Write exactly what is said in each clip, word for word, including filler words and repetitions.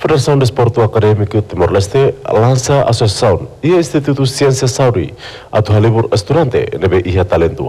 Federasaun Desporto Academika Timor-Leste, Lansa, Asosiasaun e Instituto Ciência Saudi atau halibur estudante nebe iha talento.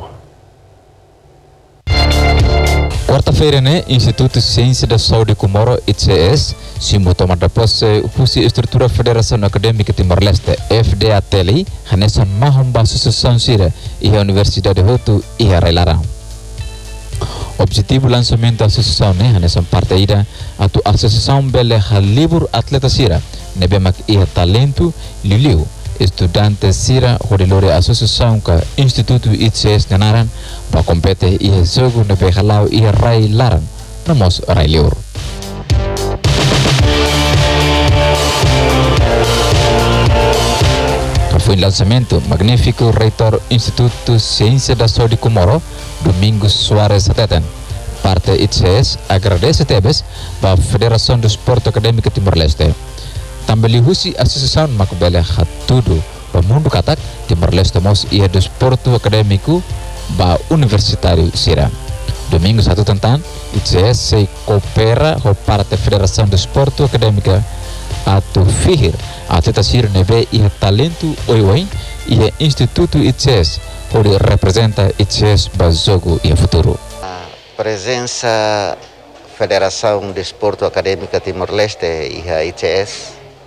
Quarta-feira, né, Instituto Ciência da Saúde Comoro, I C S, simu tomada posse fusi estrutura Federasaun Academika Timor-Leste, F D T L, hanesan mahomba Asosiasaun sira iha Universidade Hotu iha Railarang. Objetivo lançamento da Asosiasaun né, hanesan parte ida atau Asosiasaun bele halibur atleta sira, nebe mak iha talento liliu. Estudante sira hodilore Asosiasaun ka Instituto I C S nanaran ba kompete iha jogo nebe halau iha rai larang namos rai liur. Foi lançamento magnífico reitor Instituto Ciência da Saúde Comoro Domingos Soares Sateten. Parte I C S agradece tebes ba Federasaun Desporto Academika Timor-Leste. Também husi Asosiasaun makbele hatudu ba mundo katak Timor-Leste mos ia Desporto Academiku ba Universitário sira. Domingo satu tentang I C S se coopera com parte Federasaun Desporto Academika atau fihir atleta sira nebe ia talento oi-oi ia Instituto I C S onde representa I C S ba jogo ia futuro. A presença Federasaun Desporto Academika Timor-Leste iha I C S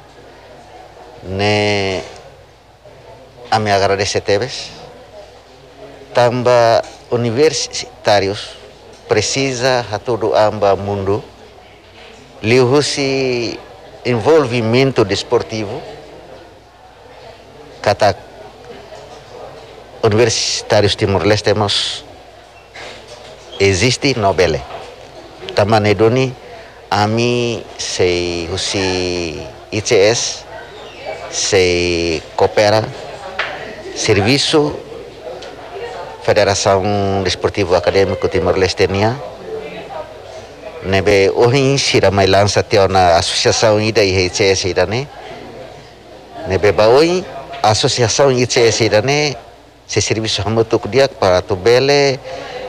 ne a me agradece tebes. Tamba universitários precisa a todo amba mundo liuhusi envolvimento desportivo kata universitários Timor-Leste mas existe nobele tamane doni ami se husi I C S se coopera serviço Federasaun Desportivo Acadêmico Timor-Leste nia nebe ohin sira mai Lansa teona Asosiasaun ida I C S ida ne nebe baoi Asosiasaun I C S ida ne se serviço hamutuk dia para tu bele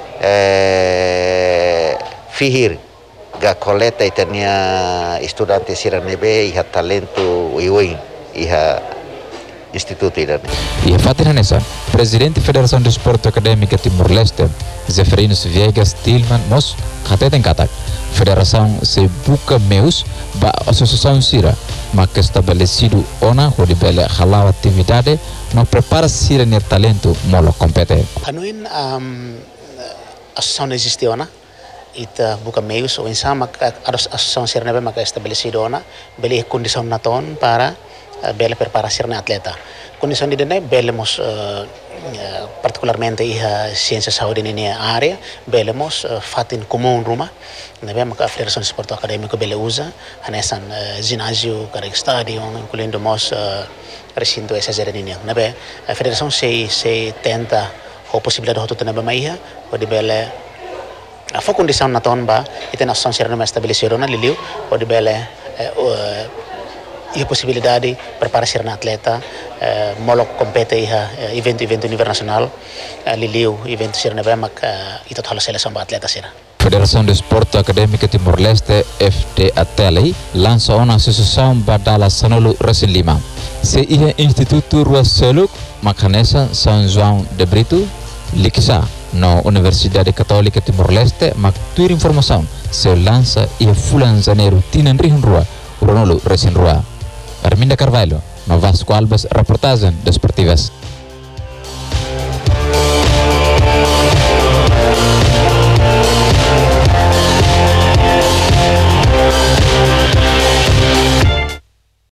eh, fihir ga coleta itania estudante sira nebe iha talento ioi iha Instituto ida ne. Iha Fatin Hanesan, Presidente Federasaun Desporto Academika Timor-Leste, Zeferinus Viegas Tilman mos kateten katak. Federasaun se buka meus ba Asosiasaun sira mak estabelecido ona hodi bele halau atividade no prepara sira ne talento molo kompete. Anuin um, Asosiasaun existe ona ita buka meus o insama Asosiasaun sira nebe mak estabelecido ona bele condição naton para uh, bele prepara sira ne atleta. Condição de ne bele mos uh, Uh, particularmente iha ciência saúde nini área belemos uh, fatin comum rumah nebe maka Federasaun Desporto Academico bele usa hanesan uh, ginásio karek stadion incluindo mos uh, recinto essa zera nini nebe a Federasaun se se tenta o possibilidade hotu nebe maiha o de bele a fo condição na tonba itena son ser nome estabelecido na liliu o de bele uh, uh, e a possibilidade para ser na atleta uh, molo compete iha uh, evento evento internacional uh, liliu evento ser na bema uh, ita thola seleção ba atleta sira. Federasaun Desporto Academika Timor-Leste F D T L lança uma associação badala sanolu resin lima. Se iha Instituto Rua Seluk makanesa São João de Brito likisa no Universidade Católica Timor-Leste mak tuir informação se lança iha fulan janeiro tinan rihun rua Ronolo resin rua. Arminda Carvalho, no Vasco Albas, reportagem desportivas.